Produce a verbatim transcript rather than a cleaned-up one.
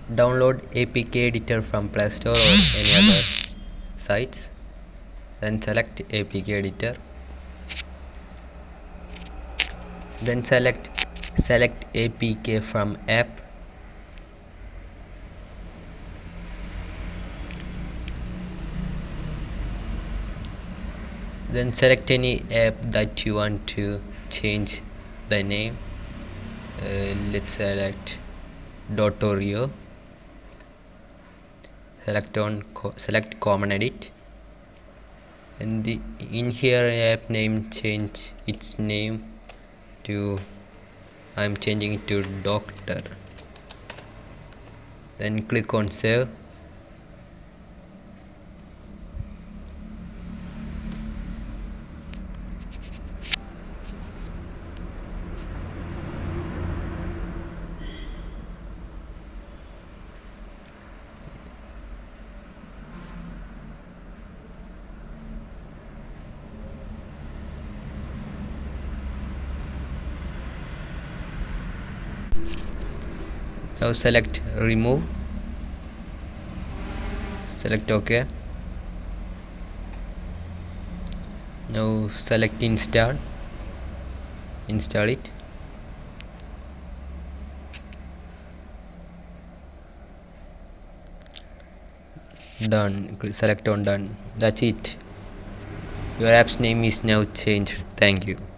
Download A P K editor from Play Store or any other sites. Then select A P K editor. Then select select A P K from app. Then select any app that you want to change the name. Uh, let's select Dotorio. Select on co select common edit, and the in here app name, change its name to, I'm changing it to doctor. Then click on save. Now select remove, select OK. Now select install, install it. Done. Select on done. That's it. Your app's name is now changed. Thank you.